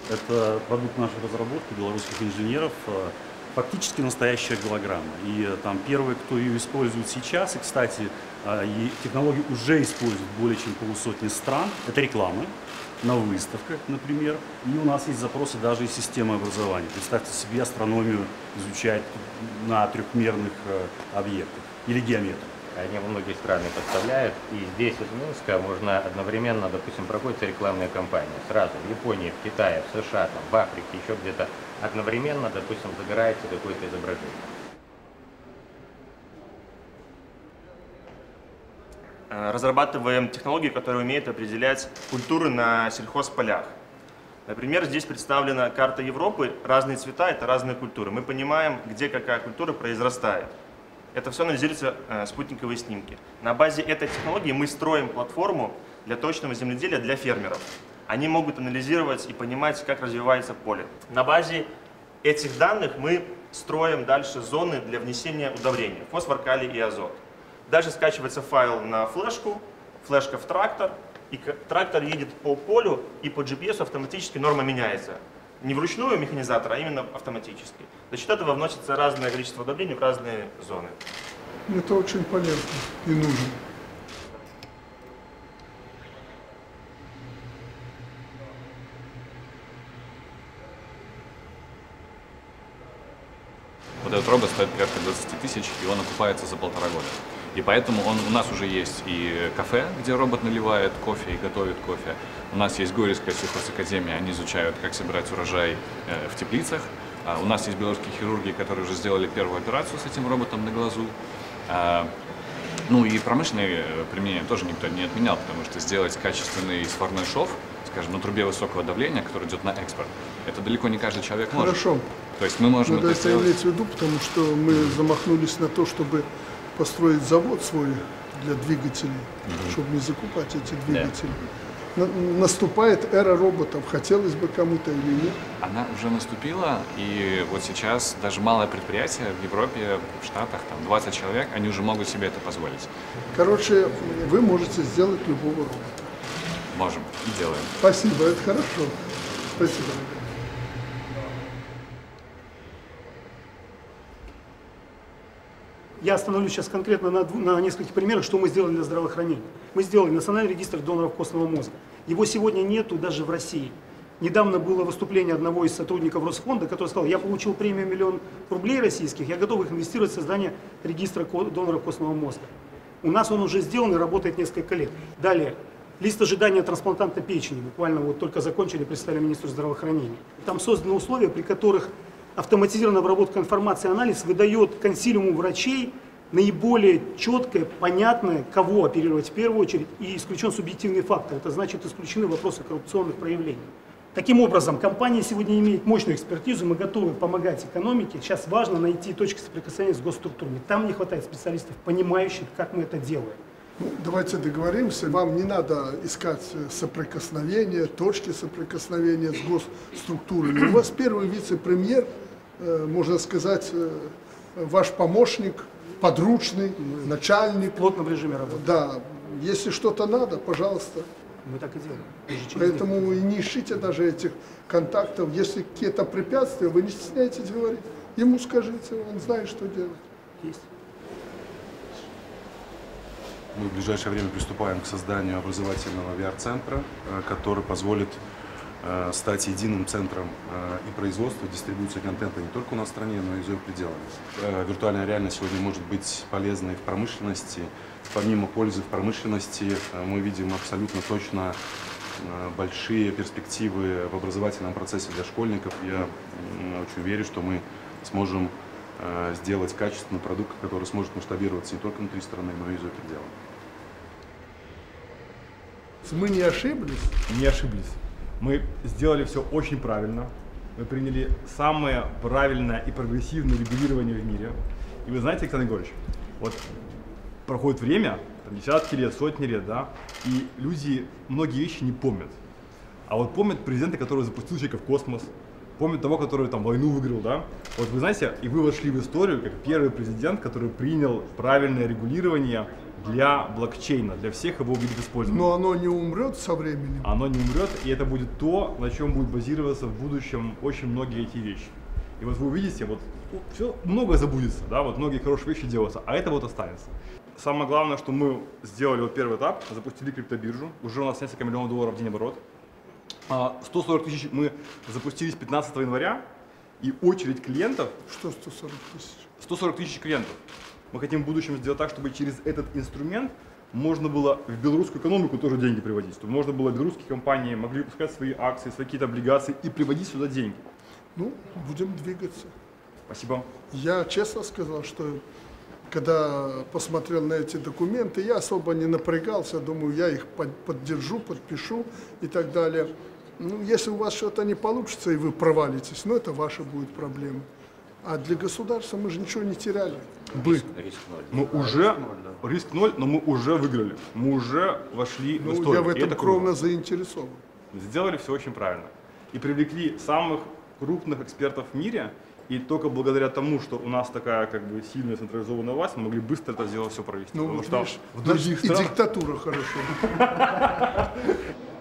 Это продукт нашей разработки белорусских инженеров, фактически настоящая голограмма. И там первые, кто ее использует сейчас, и, кстати, технологию уже используют более чем полусотни стран, это реклама на выставках, например. И у нас есть запросы даже из системы образования. Представьте себе астрономию изучать на трехмерных объектах или геометрию. Они во многие страны поставляют, и здесь из Минска можно одновременно, допустим, проходится рекламная кампания. Сразу в Японии, в Китае, в США, там, в Африке, еще где-то одновременно, допустим, загорается какое-то изображение. Разрабатываем технологии, которые умеют определять культуры на сельхозполях. Например, здесь представлена карта Европы, разные цвета – это разные культуры. Мы понимаем, где какая культура произрастает. Это все анализируется спутниковые снимки. На базе этой технологии мы строим платформу для точного земледелия для фермеров. Они могут анализировать и понимать, как развивается поле. На базе этих данных мы строим дальше зоны для внесения удобрений – фосфор, калий и азот. Дальше скачивается файл на флешку, флешка в трактор, и трактор едет по полю, и по GPS автоматически норма меняется. Не вручную механизатор, а именно автоматически. За счет этого вносится разное количество удобрений в разные зоны. Это очень полезно и нужно. Вот этот робот стоит порядка 20 тысяч, и он окупается за 1,5 года. И поэтому у нас уже есть и кафе, где робот наливает кофе и готовит кофе. У нас есть Горьевская сельхозакадемия, они изучают, как собирать урожай в теплицах. У нас есть белорусские хирурги, которые уже сделали первую операцию с этим роботом на глазу. Ну и промышленное применение тоже никто не отменял, потому что сделать качественный сварной шов, скажем, на трубе высокого давления, который идет на экспорт, это далеко не каждый человек может. Хорошо. То есть мы можем это сделать. иметь в виду, потому что мы замахнулись на то, чтобы построить завод свой для двигателей, чтобы не закупать эти двигатели. Наступает эра роботов, хотелось бы кому-то или нет? Она уже наступила, и вот сейчас даже малое предприятие в Европе, в Штатах, там 20 человек, они уже могут себе это позволить. Короче, вы можете сделать любого робота. Можем и делаем. Спасибо, это хорошо. Спасибо. Я остановлюсь сейчас конкретно на нескольких примерах, что мы сделали для здравоохранения. Мы сделали национальный регистр доноров костного мозга. Его сегодня нету даже в России. Недавно было выступление одного из сотрудников Росфонда, который сказал: я получил премию $1 000 000 российских, я готов их инвестировать в создание регистра доноров костного мозга. У нас он уже сделан и работает несколько лет. Далее. Лист ожидания трансплантанта печени. Буквально вот только закончили, представили министру здравоохранения. Там созданы условия, при которых автоматизированная обработка информации, анализ выдает консилиуму врачей наиболее четкое, понятное, кого оперировать в первую очередь, и исключен субъективный фактор. Это значит, исключены вопросы коррупционных проявлений. Таким образом, компания сегодня имеет мощную экспертизу, мы готовы помогать экономике. Сейчас важно найти точки соприкосновения с госструктурами. Там не хватает специалистов, понимающих, как мы это делаем. Давайте договоримся, вам не надо искать соприкосновения, точки соприкосновения с госструктурами. У вас первый вице-премьер, можно сказать, ваш помощник, подручный, начальник. В плотном режиме работы. Да, если что-то надо, пожалуйста. Мы так и делаем. Поэтому и не ищите даже этих контактов. Если какие-то препятствия, вы не стесняйтесь говорить. Ему скажите, он знает, что делать. Есть. Мы в ближайшее время приступаем к созданию образовательного VR-центра, который позволит стать единым центром и производства, и дистрибуции контента не только у нас в стране, но и за ее пределами. Виртуальная реальность сегодня может быть полезной в промышленности. Помимо пользы в промышленности, мы видим абсолютно точно большие перспективы в образовательном процессе для школьников. Я очень верю, что мы сможем сделать качественный продукт, который сможет масштабироваться не только внутри страны, но и за пределами. Мы не ошиблись? Не ошиблись. Мы сделали все очень правильно. Мы приняли самое правильное и прогрессивное регулирование в мире. И вы знаете, Александр Егорович, вот проходит время, там, десятки лет, сотни лет, да, и люди многие вещи не помнят. А вот помнят президента, который запустил человека в космос, помню того, который там войну выиграл, да? Вот вы знаете, и вы вошли в историю как первый президент, который принял правильное регулирование для блокчейна, для всех его видов использования. Но оно не умрет со временем. Оно не умрет, и это будет то, на чем будет базироваться в будущем очень многие эти вещи. И вот вы увидите, вот все много забудется, да, вот многие хорошие вещи делаются, а это вот останется. Самое главное, что мы сделали вот первый этап, запустили криптобиржу, уже у нас несколько миллионов долларов в день оборот. 140 тысяч мы запустили с 15 января, и очередь клиентов... Что 140 тысяч? 140 тысяч клиентов. Мы хотим в будущем сделать так, чтобы через этот инструмент можно было в белорусскую экономику тоже деньги приводить. Чтобы можно было белорусские компании могли выпускать свои акции, свои какие-то облигации и приводить сюда деньги. Ну, будем двигаться. Спасибо. Я честно сказал, что когда посмотрел на эти документы, я особо не напрягался, думаю, я их поддержу, подпишу и так далее. Ну, если у вас что-то не получится и вы провалитесь, ну, это ваша будет проблема. А для государства мы же ничего не теряли. Риск Мы уже, риск 0, но мы уже выиграли. Мы уже вошли в Ну, историю. я в И этом это кровно круто. заинтересован. Сделали все очень правильно. И привлекли самых крупных экспертов в мире. И только благодаря тому, что у нас такая как бы сильная централизованная власть, мы могли быстро это сделать, все провести. Ну, Потому вот что видишь, в других и странах... диктатура хорошо.